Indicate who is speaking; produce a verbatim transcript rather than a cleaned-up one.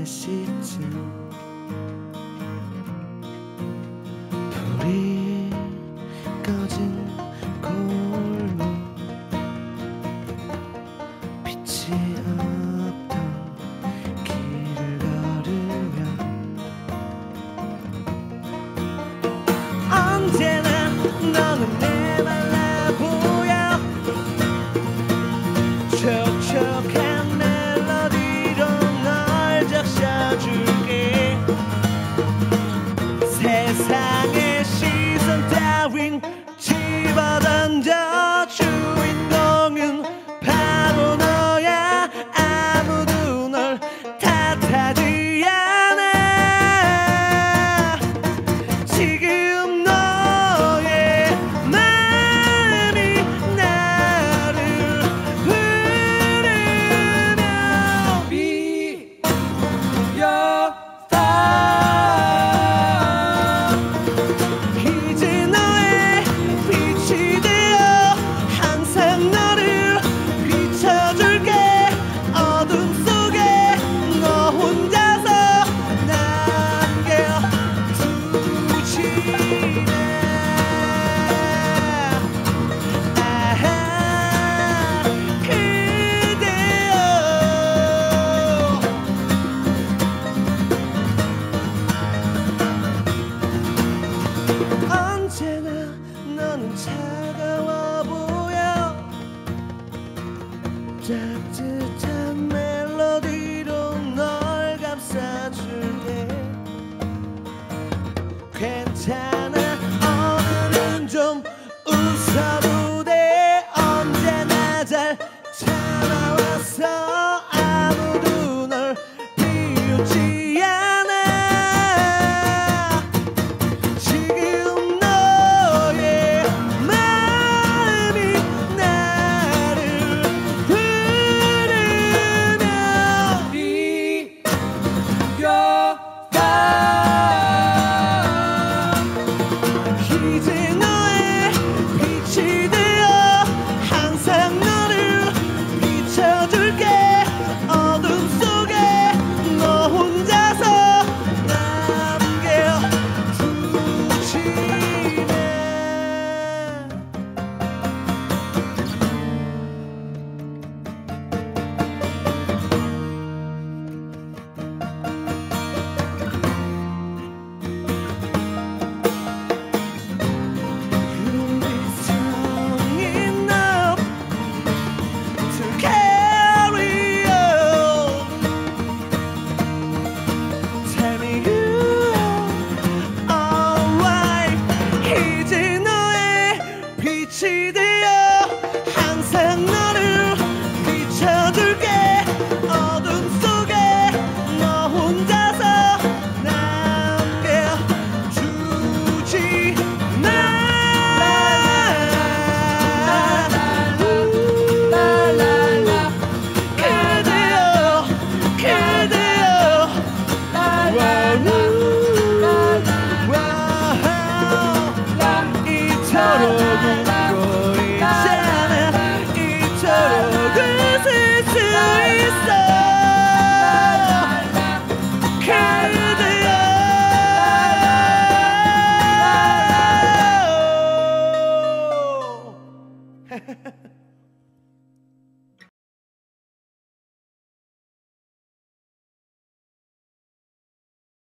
Speaker 1: 네 시쯤 불이 꺼진 골목 빛이 없던 길을 걸으면 언제나 너는 메말라 보여 촉촉한 멜로디로 널 적셔줄게 세상의 시선 따윈 집어던져 주인공은 바로 너야 아무도 널 탓하지 않아 지금 너의 마음이 나를 부르면 비었다 이제 너의 빛이 되어 항상 너를 비춰줄게 어둠 속에 너 혼자서 남겨두지 마 아하 그대여 언제나 너는 차가워 보여 따뜻한 멜로디로 널 감싸줄게 괜찮아 오늘은 좀 웃어도 돼 언제나 잘 참아왔어 아무도 널 비웃지 않아 지금 너의 마음이 나를 부르면 비었다 이제 너의 빛이 되어 항상 너를 비춰줄게 어둠 속에 너 혼자서 남겨두지 마 You'll be strong enough to carry on Tell me you're alright 이제 너의 빛이 되어 항상 너를 비춰줄게 어둠 속에 너 혼자서 남겨두지 마 그대여 그대여 와우 와우 이토록